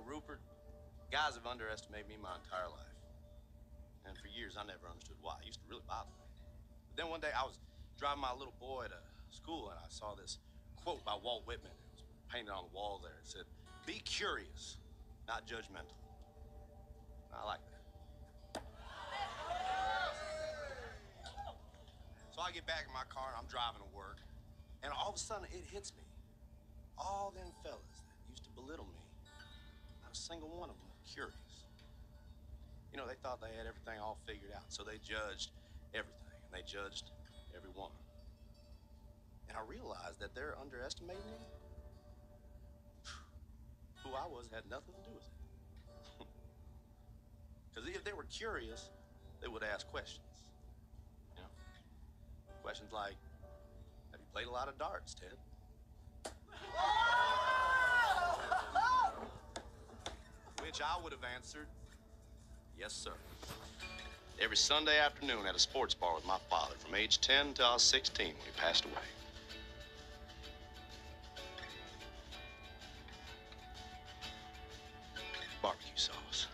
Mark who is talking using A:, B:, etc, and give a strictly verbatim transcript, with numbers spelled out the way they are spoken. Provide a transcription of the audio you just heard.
A: Rupert, guys have underestimated me my entire life. And for years, I never understood why. It used to really bother me. But then one day, I was driving my little boy to school, and I saw this quote by Walt Whitman. It was painted on the wall there. It said, "Be curious, not judgmental." And I like that. So I get back in my car, and I'm driving to work, and all of a sudden, it hits me. All them fellas that used to belittle me, not a single one of them were curious. You know, they thought they had everything all figured out, so they judged everything, and they judged every woman. And I realized that they're underestimating me. Who I was had nothing to do with it. Because if they were curious, they would ask questions. You know, questions like, "Have you played a lot of darts, Ted?" Which I would have answered, "Yes, sir." Every Sunday afternoon at a sports bar with my father from age ten until I was sixteen when he passed away. Barbecue sauce.